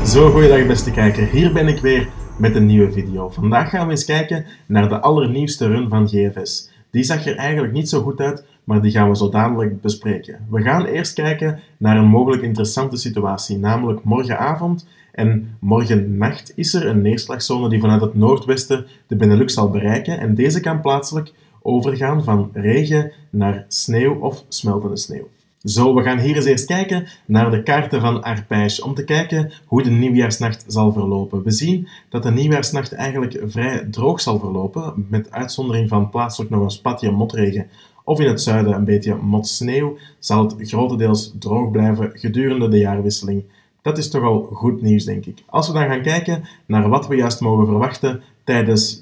Zo, goeiedag beste kijker, hier ben ik weer met een nieuwe video. Vandaag gaan we eens kijken naar de allernieuwste run van GFS. Die zag er eigenlijk niet zo goed uit, maar die gaan we zo dadelijk bespreken. We gaan eerst kijken naar een mogelijk interessante situatie, namelijk morgenavond en morgennacht is er een neerslagzone die vanuit het noordwesten de Benelux zal bereiken en deze kan plaatselijk overgaan van regen naar sneeuw of smeltende sneeuw. Zo, we gaan hier eens eerst kijken naar de kaarten van Arpège om te kijken hoe de nieuwjaarsnacht zal verlopen. We zien dat de nieuwjaarsnacht eigenlijk vrij droog zal verlopen, met uitzondering van plaatselijk nog een spatje motregen of in het zuiden een beetje motsneeuw, zal het grotendeels droog blijven gedurende de jaarwisseling. Dat is toch al goed nieuws, denk ik. Als we dan gaan kijken naar wat we juist mogen verwachten tijdens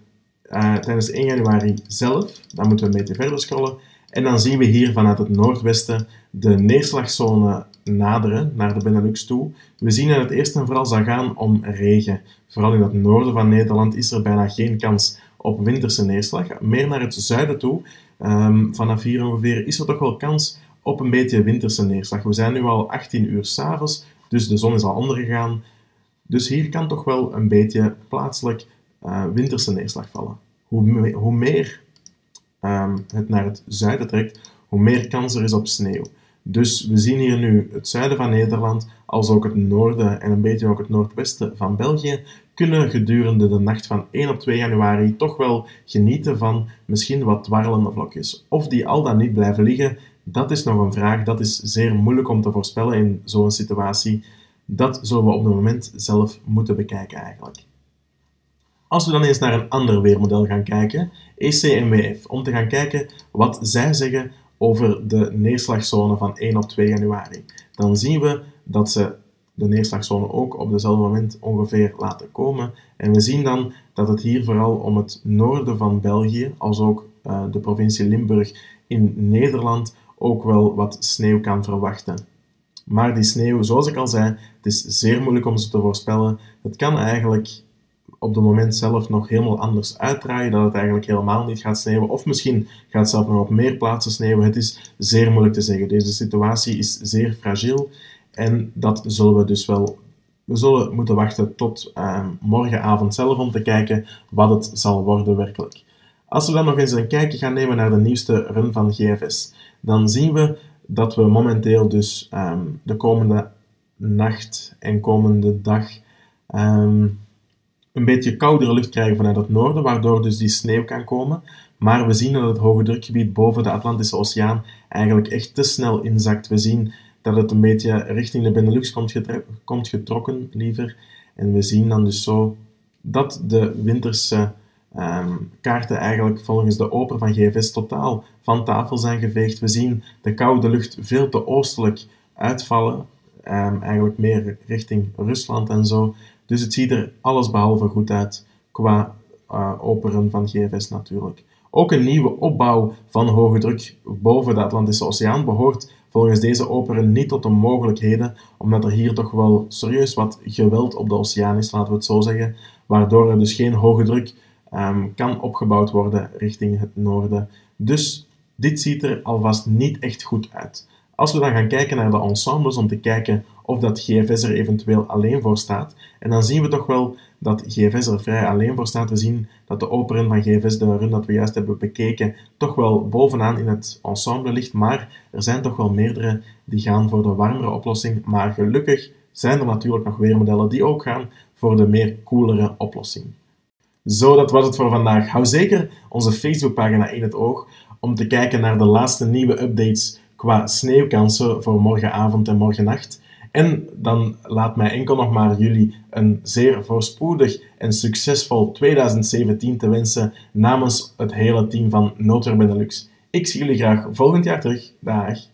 1 januari zelf, dan moeten we een beetje verder scrollen. En dan zien we hier vanuit het noordwesten de neerslagzone naderen naar de Benelux toe. We zien dat het eerst en vooral zal gaan om regen. Vooral in het noorden van Nederland is er bijna geen kans op winterse neerslag. Meer naar het zuiden toe, vanaf hier ongeveer, is er toch wel kans op een beetje winterse neerslag. We zijn nu al 18 uur 's avonds, dus de zon is al ondergegaan. Dus hier kan toch wel een beetje plaatselijk winterse neerslag vallen. Hoe meer het naar het zuiden trekt, hoe meer kans er is op sneeuw. Dus we zien hier nu het zuiden van Nederland, als ook het noorden en een beetje ook het noordwesten van België, kunnen gedurende de nacht van 1 op 2 januari toch wel genieten van misschien wat dwarrelende vlokjes. Of die al dan niet blijven liggen, dat is nog een vraag. Dat is zeer moeilijk om te voorspellen in zo'n situatie. Dat zullen we op het moment zelf moeten bekijken eigenlijk. Als we dan eens naar een ander weermodel gaan kijken, ECMWF, om te gaan kijken wat zij zeggen over de neerslagzone van 1 op 2 januari. Dan zien we dat ze de neerslagzone ook op dezelfde moment ongeveer laten komen. En we zien dan dat het hier vooral om het noorden van België, als ook de provincie Limburg in Nederland, ook wel wat sneeuw kan verwachten. Maar die sneeuw, zoals ik al zei, het is zeer moeilijk om ze te voorspellen. Het kan eigenlijk op het moment zelf nog helemaal anders uitdraaien, dat het eigenlijk helemaal niet gaat sneeuwen, of misschien gaat het zelf nog op meer plaatsen sneeuwen. Het is zeer moeilijk te zeggen. Deze situatie is zeer fragiel en dat zullen we dus wel... We zullen moeten wachten tot morgenavond zelf om te kijken wat het zal worden werkelijk. Als we dan nog eens een kijkje gaan nemen naar de nieuwste run van GFS, dan zien we dat we momenteel dus de komende nacht en komende dag een beetje koudere lucht krijgen vanuit het noorden, waardoor dus die sneeuw kan komen. Maar we zien dat het hoge drukgebied boven de Atlantische Oceaan eigenlijk echt te snel inzakt. We zien dat het een beetje richting de Benelux komt getrokken, liever. En we zien dan dus zo dat de winterse kaarten eigenlijk volgens de oper van GFS totaal van tafel zijn geveegd. We zien de koude lucht veel te oostelijk uitvallen, eigenlijk meer richting Rusland en zo. Dus het ziet er allesbehalve goed uit qua operen van GFS natuurlijk. Ook een nieuwe opbouw van hoge druk boven de Atlantische Oceaan behoort volgens deze operen niet tot de mogelijkheden, omdat er hier toch wel serieus wat geweld op de oceaan is, laten we het zo zeggen, waardoor er dus geen hoge druk kan opgebouwd worden richting het noorden. Dus dit ziet er alvast niet echt goed uit. Als we dan gaan kijken naar de ensembles om te kijken of dat GFS er eventueel alleen voor staat, en dan zien we toch wel dat GFS er vrij alleen voor staat. We zien dat de operen van GFS, de run dat we juist hebben bekeken, toch wel bovenaan in het ensemble ligt, maar er zijn toch wel meerdere die gaan voor de warmere oplossing, maar gelukkig zijn er natuurlijk nog weermodellen die ook gaan voor de meer koelere oplossing. Zo, dat was het voor vandaag. Hou zeker onze Facebookpagina in het oog om te kijken naar de laatste nieuwe updates qua sneeuwkansen voor morgenavond en morgennacht. En dan laat mij enkel nog maar jullie een zeer voorspoedig en succesvol 2017 te wensen namens het hele team van Noodweer Benelux. Ik zie jullie graag volgend jaar terug. Dag!